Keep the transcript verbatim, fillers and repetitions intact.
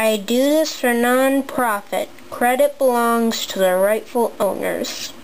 I do this for non-profit. Credit belongs to the rightful owners.